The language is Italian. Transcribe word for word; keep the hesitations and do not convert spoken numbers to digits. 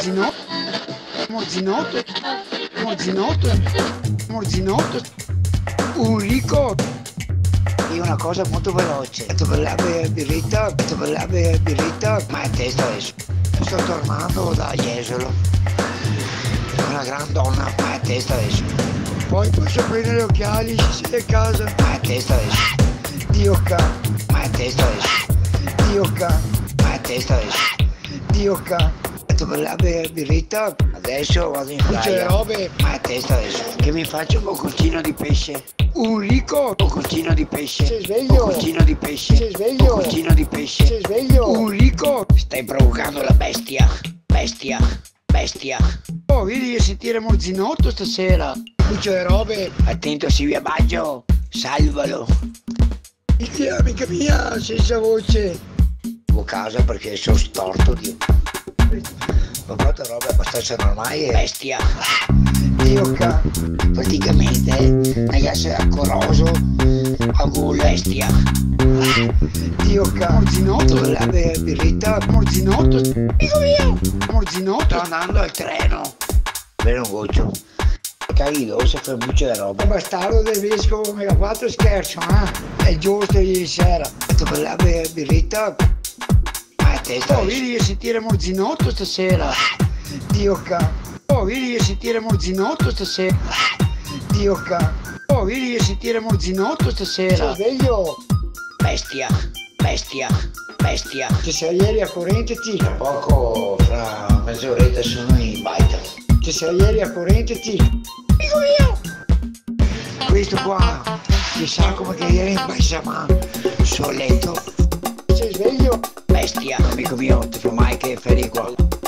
Morzinotto, morzinotto, morzinotto, morzinotto, un ricordo. Io una cosa molto veloce, detto per la birretta, detto per la birretta, ma è testa adesso. Sto tornando da Jesolo, una gran donna, ma è testa adesso. Poi posso prendere gli occhiali se sei a casa. Ma è testa adesso. Dio ca, Ma è testa adesso. Dio ca, Ma è testa adesso. Dio ca. Detto per la birretta, adesso vado in Tutte le playa. robe, Ma è testa adesso. Che mi faccio un bocconcino di pesce. un ricordo. Bocconcino di pesce. Sei sveglio? Bocconcino di pesce. Sei sveglio? Bocconcino di pesce. Sei sveglio? Un ricordo. Stai provocando la bestia. Bestia. Bestia. Oh, vieni a sentire Morzinotto stasera. Tutte le robe. Attento Silvia Baggio. Salvalo. Dici, amica mia, senza voce. A casa perché sono storto, Dio. Ho fatto robe abbastanza normali. Bestia. Dio ca, Praticamente ragazzi era coroso a gol bestia. Dio ca. Morzinotto, Per la birretta Morzinotto, amico mio. Morzinotto. sto andando al treno. Bene un goccio. Caído, se fa mucho de roba. Il bastardo del vescovo mi ha fatto scherzo, eh? È giusto ieri sera. Detto per la birretta, ma è testa. Oh, vieni a sentire Morzinotto stasera. Dio ca. Oh, vieni a sentire Morzinotto stasera. Dio ca. Oh, vieni a sentire Morzinotto stasera. Sei sveglio? Bestia, bestia, bestia. Che sei ieri a Correnteti. Tra poco, fra mezz'oretta sono in baita. Che sei ieri a Correnteti. Amico mio. Questo qua, chissà come che ieri in paesama sul letto. Sei sveglio? Bestia, amico mio, ti fa mai che fai qua?